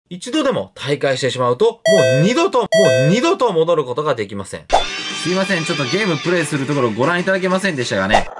一度でも退会してしまうと、もう二度と戻ることができません。すいません、ちょっとゲームプレイするところをご覧いただけませんでしたがね。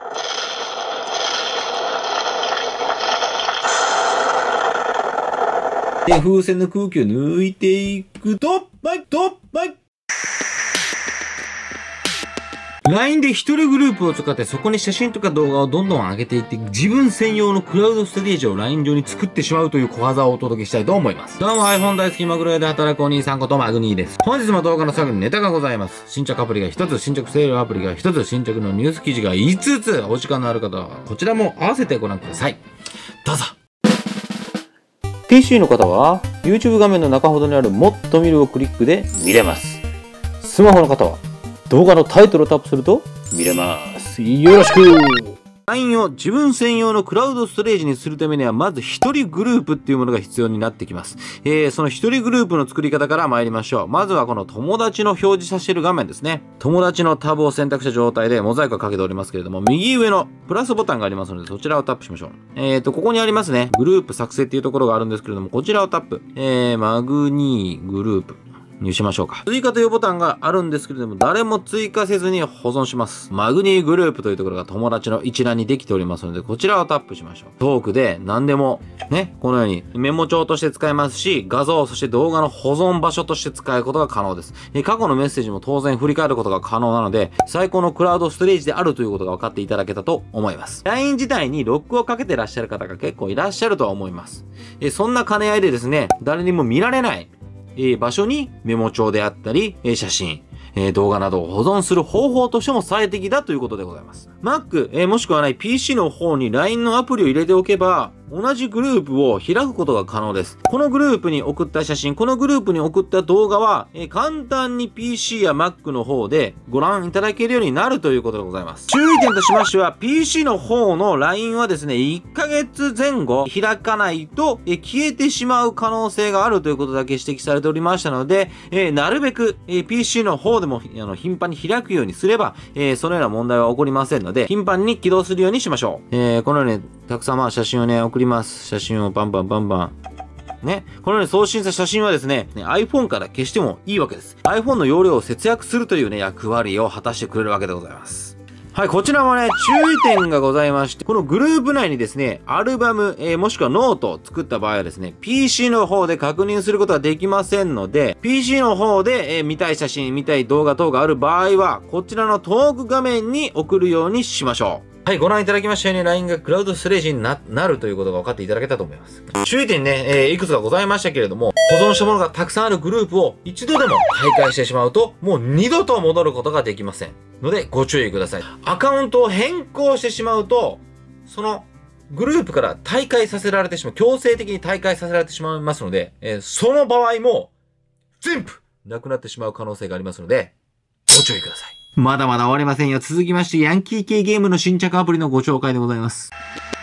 で、風船の空気を抜いていくと、LINE で一人グループを使ってそこに写真とか動画をどんどん上げていって自分専用のクラウドストレージを LINE 上に作ってしまうという小技をお届けしたいと思います。どうも iPhone 大好きマグロ屋で働くお兄さんことマグニーです。本日も動画の最後にネタがございます。新着アプリが1つ、新着セールアプリが1つ、新着のニュース記事が5つ。お時間のある方はこちらも合わせてご覧ください。どうぞ。PC の方は YouTube 画面の中ほどにあるもっと見るをクリックで見れます。スマホの方は動画のタイトルをタップすると見れます。よろしく。LINE を自分専用のクラウドストレージにするためにはまず一人グループっていうものが必要になってきます。その一人グループの作り方から参りましょう。まずはこの友達の表示させる画面ですね。友達のタブを選択した状態でモザイクをかけておりますけれども、右上のプラスボタンがありますのでそちらをタップしましょう。ここにありますね。グループ作成っていうところがあるんですけれども、こちらをタップ。マグニーグループ。にしましょうか。追加というボタンがあるんですけれども、誰も追加せずに保存します。マグニーグループというところが友達の一覧にできておりますので、こちらをタップしましょう。トークで何でも、ね、このようにメモ帳として使えますし、画像、そして動画の保存場所として使うことが可能です。過去のメッセージも当然振り返ることが可能なので、最高のクラウドストレージであるということが分かっていただけたと思います。LINE 自体にロックをかけてらっしゃる方が結構いらっしゃるとは思います。そんな兼ね合いでですね、誰にも見られない、場所にメモ帳であったり、写真、動画などを保存する方法としても最適だということでございます。Mac、もしくはない PC の方に LINE のアプリを入れておけば、同じグループを開くことが可能です。このグループに送った写真、このグループに送った動画は、簡単に PC や Mac の方でご覧いただけるようになるということでございます。注意点としましては、PC の方の LINE はですね、1ヶ月前後開かないと、消えてしまう可能性があるということだけ指摘されておりましたので、なるべく、PC の方でも頻繁に開くようにすれば、そのような問題は起こりませんので、頻繁に起動するようにしましょう。このようにたくさん写真をね、送ります。写真をバンバン。ね。このように送信した写真はですね、iPhone から消してもいいわけです。iPhone の容量を節約するというね、役割を果たしてくれるわけでございます。はい、こちらもね、注意点がございまして、このグループ内にですね、アルバム、もしくはノートを作った場合はですね、PC の方で確認することはできませんので、PC の方で、見たい写真、見たい動画等がある場合は、こちらのトーク画面に送るようにしましょう。はい、ご覧いただきましたように LINE がクラウドストレージになるということが分かっていただけたと思います。注意点ね、いくつかございましたけれども、保存したものがたくさんあるグループを一度でも退会してしまうと、もう二度と戻ることができません。ので、ご注意ください。アカウントを変更してしまうと、そのグループから退会させられてしまう、強制的に退会させられてしまいますので、その場合も、全部なくなってしまう可能性がありますので、ご注意ください。まだまだ終わりませんよ。続きまして、ヤンキー系ゲームの新着アプリのご紹介でございます。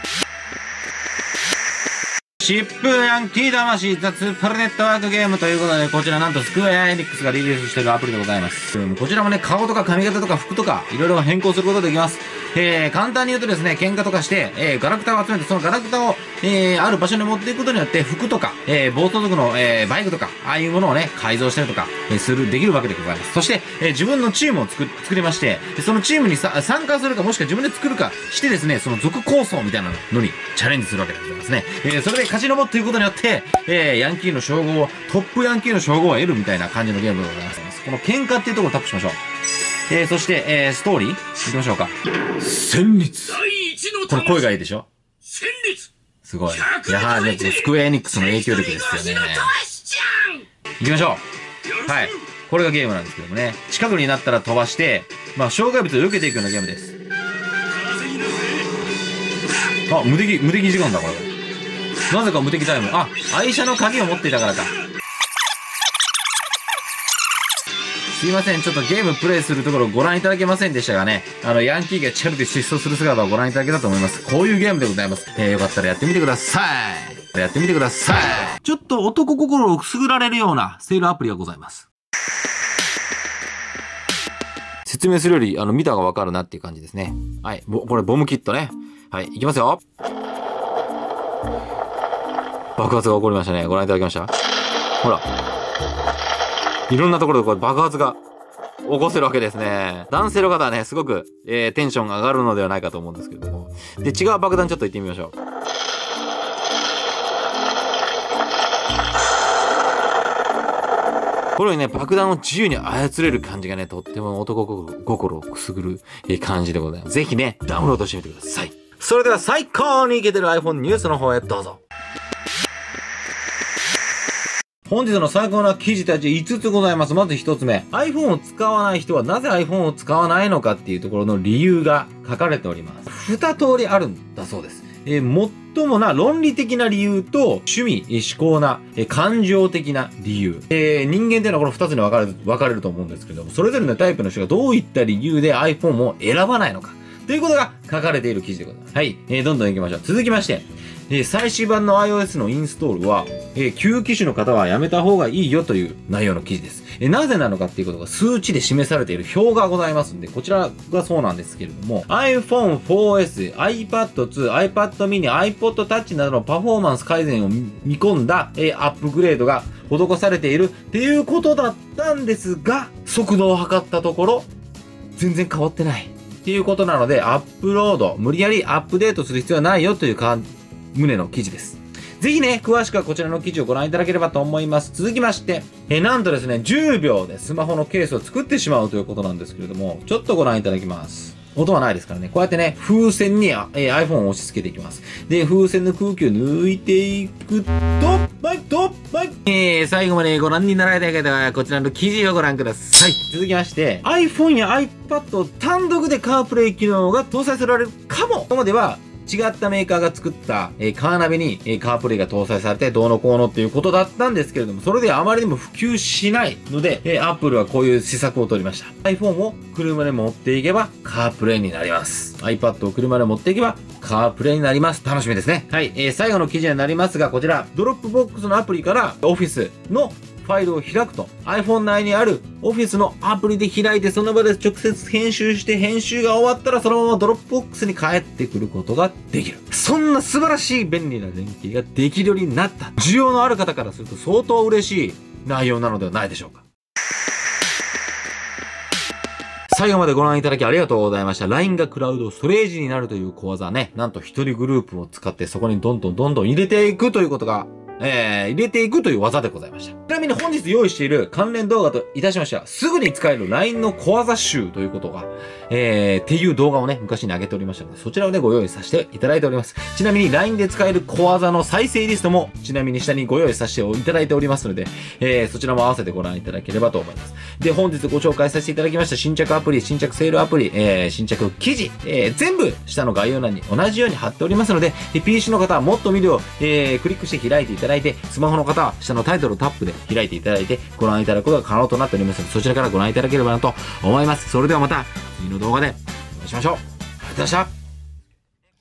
疾風ヤンキー魂ザ・ツーパルネットワークゲームということで、こちらなんとスクエアエニックスがリリースしているアプリでございます。こちらもね、顔とか髪型とか服とか、いろいろ変更することができます。簡単に言うとですね、喧嘩とかして、ガラクタを集めて、そのガラクタを、ある場所に持っていくことによって、服とか、暴走族の、バイクとか、ああいうものをね、改造したりとか、できるわけでございます。そして、自分のチームを作りまして、そのチームに参加するか、もしくは自分で作るかしてですね、その族構想みたいなのにチャレンジするわけでございますね。それで勝ち上っていくことによって、ヤンキーの称号を、トップヤンキーの称号を得るみたいな感じのゲームでございます。この喧嘩っていうところをタップしましょう。そして、ストーリー行きましょうか。戦慄。この声がいいでしょ？戦慄。すごい。やはりね、スクエアエニックスの影響力ですよね。行きましょう。はい。これがゲームなんですけどもね。近くになったら飛ばして、障害物を避けていくようなゲームです。あ、無敵時間だ、これ。なぜか無敵タイム。あ、愛車の鍵を持っていたからか。すいません、ちょっとゲームプレイするところをご覧いただけませんでしたがね、ヤンキーがチャルで疾走する姿をご覧いただけたと思います。こういうゲームでございます。よかったらやってみてください。やってみてください。ちょっと男心をくすぐられるようなセールアプリがございます。説明するより、見た方がわかるなっていう感じですね。はい。これボムキットね。はい。いきますよ。爆発が起こりましたね。ご覧いただきました。 ほら。いろんなところでこう爆発が起こせるわけですね。男性の方はね、すごく、テンションが上がるのではないかと思うんですけれども。で、違う爆弾ちょっと行ってみましょう。このようにね、爆弾を自由に操れる感じがね、とっても男心をくすぐる感じでございます。ぜひね、ダウンロードしてみてください。それでは最高にイケてる iPhone ニュースの方へどうぞ。本日の最高な記事たち5つございます。まず1つ目。iPhone を使わない人はなぜ iPhone を使わないのかっていうところの理由が書かれております。2通りあるんだそうです。最もな論理的な理由と趣味、思考な感情的な理由。人間っていうのはこの2つに分かれると思うんですけども、それぞれのタイプの人がどういった理由で iPhone を選ばないのかということが書かれている記事でございます。はい。どんどん行きましょう。続きまして、最新版の iOS のインストールは、旧機種の方はやめた方がいいよという内容の記事です。なぜなのかっていうことが数値で示されている表がございますんで、こちらがそうなんですけれども、iPhone 4S、iPad 2、iPad mini、iPod Touch などのパフォーマンス改善を見込んだ、アップグレードが施されているっていうことだったんですが、速度を測ったところ、全然変わってない。っていうことなので、アップロード、無理やりアップデートする必要はないよという旨の記事です。ぜひね、詳しくはこちらの記事をご覧いただければと思います。続きまして、なんとですね、10秒でスマホのケースを作ってしまうということなんですけれども、ちょっとご覧いただきます。音はないですからね。こうやってね、風船にiPhone を押し付けていきます。で、風船の空気を抜いていくと、最後までご覧になられた方は、こちらの記事をご覧ください。続きまして、iPhone や iPad を単独でカープレイ機能が搭載されるかも。ここまでは、違ったメーカーが作った、カーナビに、カープレイが搭載されてどうのこうのっていうことだったんですけれども、それではあまりにも普及しないので、Apple はこういう施策を取りました。iPhone を車で持っていけばカープレイになります。iPad を車で持っていけばカープレイになります。楽しみですね。はい。最後の記事になりますが、こちら、ドロップボックスのアプリから Office のファイルを開くと iPhone 内にある Office のアプリで開いてその場で直接編集して編集が終わったらそのままドロップボックスに帰ってくることができる。そんな素晴らしい便利な連携ができるようになった。需要のある方からすると相当嬉しい内容なのではないでしょうか。最後までご覧いただきありがとうございました。LINE がクラウドストレージになるという講座ね。なんと一人グループを使ってそこにどんどん入れていくということが入れていくという技でございました。ちなみに本日用意している関連動画といたしましては、すぐに使える LINE の小技集ということが、っていう動画をね、昔に上げておりましたので、そちらをね、ご用意させていただいております。ちなみに LINE で使える小技の再生リストも、ちなみに下にご用意させていただいておりますので、そちらも合わせてご覧いただければと思います。で、本日ご紹介させていただきました新着アプリ、新着セールアプリ、新着記事、全部下の概要欄に同じように貼っておりますので、PC の方はもっと見るを、クリックして開いていただいて、スマホの方は下のタイトルをタップで開いていただいてご覧いただくことが可能となっておりますので、そちらからご覧いただければなと思います。それではまた次の動画でお会いしましょう。ありがとうございました。